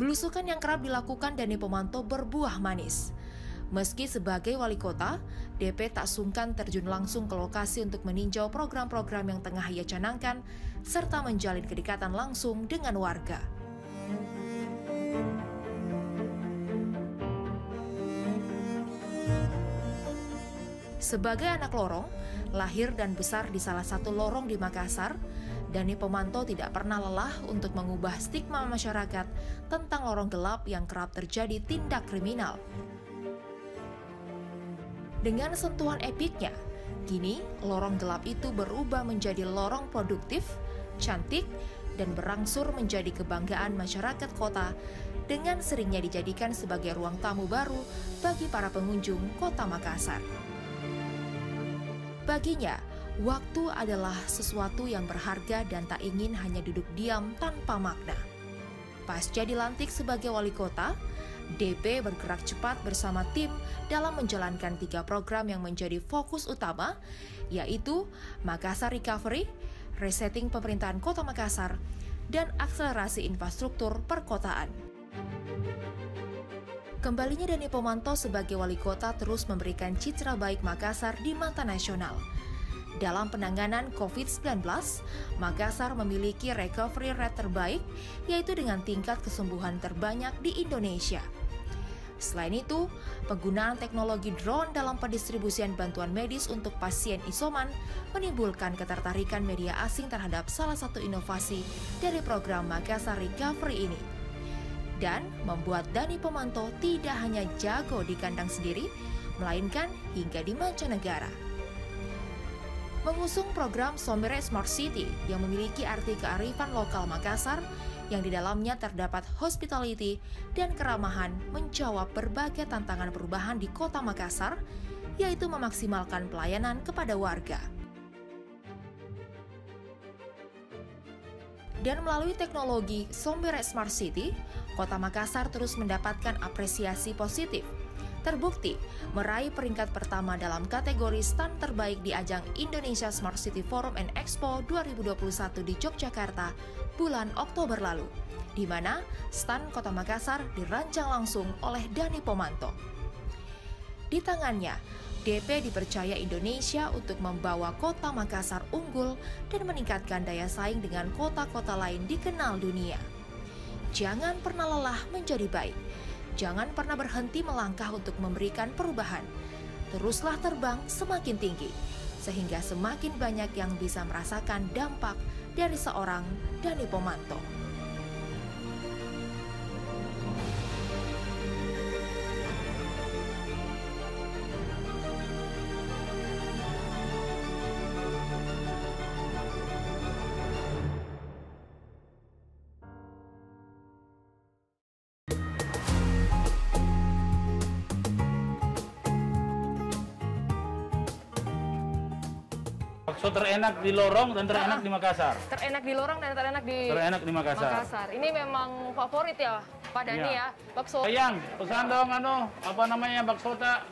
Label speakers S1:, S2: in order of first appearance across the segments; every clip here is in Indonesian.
S1: Belusukan yang kerap dilakukan Dani Pomanto berbuah manis. Meski sebagai wali kota, DP tak sungkan terjun langsung ke lokasi untuk meninjau program-program yang tengah ia canangkan, serta menjalin kedekatan langsung dengan warga. Sebagai anak lorong, lahir dan besar di salah satu lorong di Makassar, Dani Pomanto tidak pernah lelah untuk mengubah stigma masyarakat tentang lorong gelap yang kerap terjadi tindak kriminal. Dengan sentuhan epiknya, kini lorong gelap itu berubah menjadi lorong produktif, cantik, dan berangsur menjadi kebanggaan masyarakat kota dengan seringnya dijadikan sebagai ruang tamu baru bagi para pengunjung kota Makassar. Baginya, waktu adalah sesuatu yang berharga dan tak ingin hanya duduk diam tanpa makna. Pasca dilantik sebagai wali kota, DP bergerak cepat bersama tim dalam menjalankan 3 program yang menjadi fokus utama, yaitu Makassar Recovery, resetting pemerintahan Kota Makassar, dan akselerasi infrastruktur perkotaan. Kembalinya Dani Pomanto sebagai wali kota terus memberikan citra baik Makassar di mata nasional. Dalam penanganan COVID-19, Makassar memiliki recovery rate terbaik, yaitu dengan tingkat kesembuhan terbanyak di Indonesia. Selain itu, penggunaan teknologi drone dalam pendistribusian bantuan medis untuk pasien isoman menimbulkan ketertarikan media asing terhadap salah satu inovasi dari program Makassar Recovery ini. Dan membuat Dani Pomanto tidak hanya jago di kandang sendiri, melainkan hingga di mancanegara. Mengusung program Sombere Smart City yang memiliki arti kearifan lokal Makassar, yang di dalamnya terdapat hospitality dan keramahan menjawab berbagai tantangan perubahan di kota Makassar, yaitu memaksimalkan pelayanan kepada warga. Dan melalui teknologi Sombere Smart City, Kota Makassar terus mendapatkan apresiasi positif. Terbukti meraih peringkat pertama dalam kategori stand terbaik di ajang Indonesia Smart City Forum and Expo 2021 di Yogyakarta bulan Oktober lalu, di mana stand Kota Makassar dirancang langsung oleh Dani Pomanto. Di tangannya, DP dipercaya Indonesia untuk membawa Kota Makassar unggul dan meningkatkan daya saing dengan kota-kota lain dikenal dunia. Jangan pernah lelah menjadi baik. Jangan pernah berhenti melangkah untuk memberikan perubahan. Teruslah terbang semakin tinggi, sehingga semakin banyak yang bisa merasakan dampak dari seorang Dani Pomanto.
S2: Bakso terenak di lorong dan terenak di Makassar.
S1: Terenak di lorong dan terenak di
S2: Makassar.
S1: Ini memang favorit ya, Pak Dani ya, bakso.
S2: Sayang, pesan dong apa namanya bakso tak?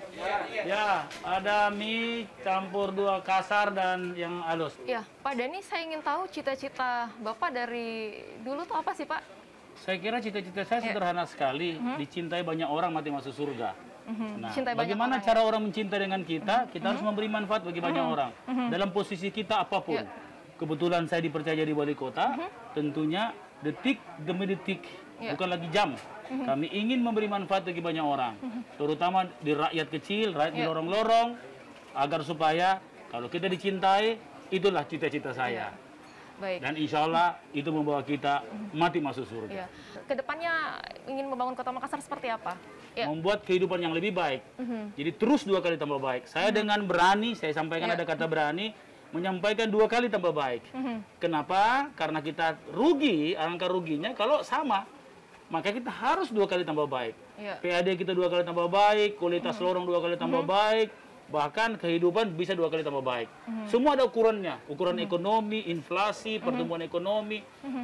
S2: Ya, ada mie campur 2 kasar dan yang halus.
S1: Ya, Pak Dani, saya ingin tahu cita-cita Bapak dari dulu tuh apa sih, Pak?
S2: Saya kira cita-cita saya sederhana sekali, dicintai banyak orang mati masuk surga. Nah, bagaimana cara orang mencintai dengan kita? Kita harus memberi manfaat bagi banyak orang. Dalam posisi kita apapun. Kebetulan saya dipercaya jadi wali kota, tentunya detik demi detik, bukan lagi jam. Kami ingin memberi manfaat bagi banyak orang. Terutama di rakyat kecil, rakyat di lorong-lorong, agar supaya kalau kita dicintai, itulah cita-cita saya.
S1: Baik.
S2: Dan insya Allah itu membawa kita mati masuk surga.
S1: Kedepannya ingin membangun Kota Makassar seperti apa?
S2: Membuat kehidupan yang lebih baik. Jadi terus 2 kali tambah baik. Saya dengan berani, saya sampaikan ada kata berani, menyampaikan 2 kali tambah baik. Kenapa? Karena kita rugi, angka ruginya kalau sama. Maka kita harus 2 kali tambah baik. PAD kita 2 kali tambah baik, kualitas lorong 2 kali tambah baik, bahkan kehidupan bisa 2 kali tambah baik. Semua ada ukurannya, ukuran ekonomi, inflasi, pertumbuhan ekonomi,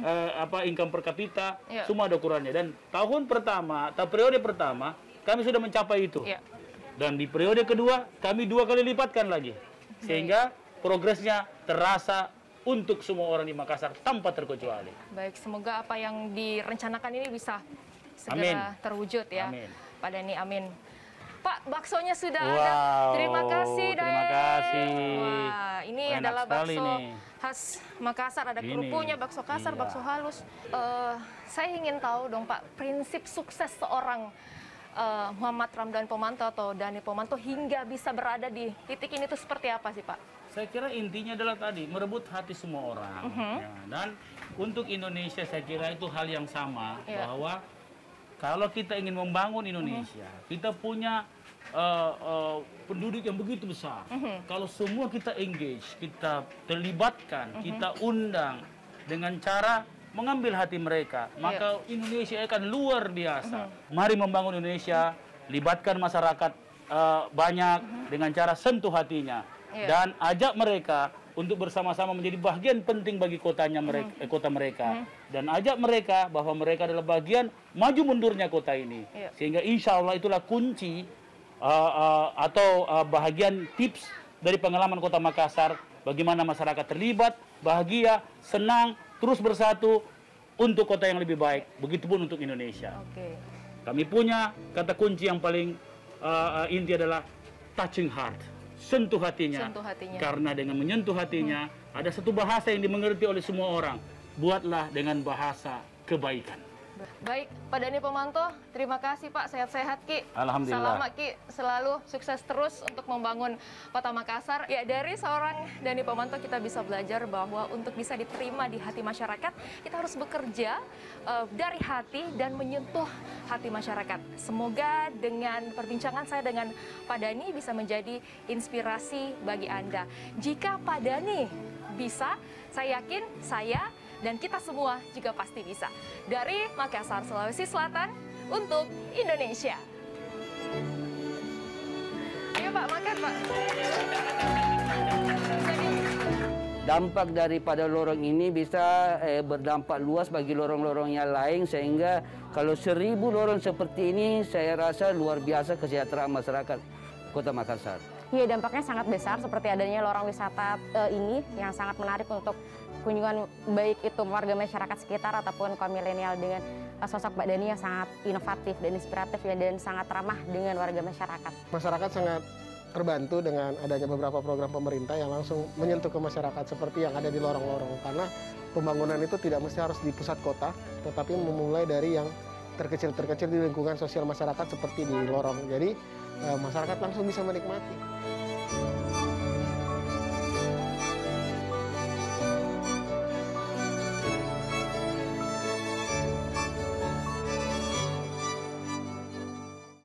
S2: income per kapita, semua ada ukurannya. Dan tahun pertama, atau periode pertama, kami sudah mencapai itu. Dan di periode kedua, kami 2 kali lipatkan lagi. Sehingga progresnya terasa untuk semua orang di Makassar tanpa terkecuali.
S1: Baik, semoga apa yang direncanakan ini bisa segera terwujud ya.
S2: Amin.
S1: Pak Dhani, amin. Pak, baksonya sudah ada.
S2: Wow,
S1: Terima kasih,
S2: terima kasih.
S1: Wah, ini
S2: Enak
S1: adalah
S2: sekali
S1: bakso
S2: nih.
S1: khas Makassar. Ada
S2: Ini.
S1: kerupuknya, bakso kasar,
S2: Iya.
S1: bakso halus. Saya ingin tahu dong, Pak, prinsip sukses seorang Muhammad Ramdan Pomanto atau Dhani Pomanto hingga bisa berada di titik ini itu seperti apa sih, Pak?
S2: Saya kira intinya adalah tadi merebut hati semua orang. Ya. Dan untuk Indonesia saya kira itu hal yang sama, bahwa kalau kita ingin membangun Indonesia, kita punya penduduk yang begitu besar. Kalau semua kita engage, kita terlibatkan, kita undang dengan cara mengambil hati mereka, maka Indonesia akan luar biasa. Mari membangun Indonesia, libatkan masyarakat banyak dengan cara sentuh hatinya. Dan ajak mereka untuk bersama-sama menjadi bagian penting bagi kotanya mereka, kota mereka. Dan ajak mereka bahwa mereka adalah bagian maju mundurnya kota ini. Sehingga insya Allah itulah kunci atau bahagian tips dari pengalaman Kota Makassar, bagaimana masyarakat terlibat, bahagia, senang, terus bersatu untuk kota yang lebih baik. Begitupun untuk Indonesia. Kami punya kata kunci yang paling inti adalah touching heart. Sentuh hatinya. Karena dengan menyentuh hatinya, ada satu bahasa yang dimengerti oleh semua orang. Buatlah dengan bahasa kebaikan.
S1: Baik, Pak Dhani Pomanto, terima kasih Pak, sehat-sehat Ki.
S2: Alhamdulillah.
S1: Selamat Ki, selalu sukses terus untuk membangun Kota Makassar. Ya, dari seorang Dhani Pomanto kita bisa belajar bahwa untuk bisa diterima di hati masyarakat, kita harus bekerja dari hati dan menyentuh hati masyarakat. Semoga dengan perbincangan saya dengan Pak Dhani bisa menjadi inspirasi bagi Anda. Jika Pak Dhani bisa, saya yakin saya dan kita semua juga pasti bisa. Dari Makassar, Sulawesi Selatan, untuk Indonesia. Ayo Pak, makan Pak.
S3: Dampak daripada lorong ini bisa berdampak luas bagi lorong-lorong yang lain, sehingga kalau 1000 lorong seperti ini, saya rasa luar biasa kesejahteraan masyarakat Kota Makassar.
S4: Iya, dampaknya sangat besar seperti adanya lorong wisata ini yang sangat menarik untuk kunjungan baik itu warga masyarakat sekitar ataupun kaum milenial dengan sosok Pak Dhani yang sangat inovatif dan inspiratif ya, dan sangat ramah dengan warga masyarakat.
S5: Masyarakat sangat terbantu dengan adanya beberapa program pemerintah yang langsung menyentuh ke masyarakat seperti yang ada di lorong-lorong, karena pembangunan itu tidak mesti harus di pusat kota, tetapi memulai dari yang terkecil-terkecil di lingkungan sosial masyarakat seperti di lorong. Jadi masyarakat langsung bisa menikmati.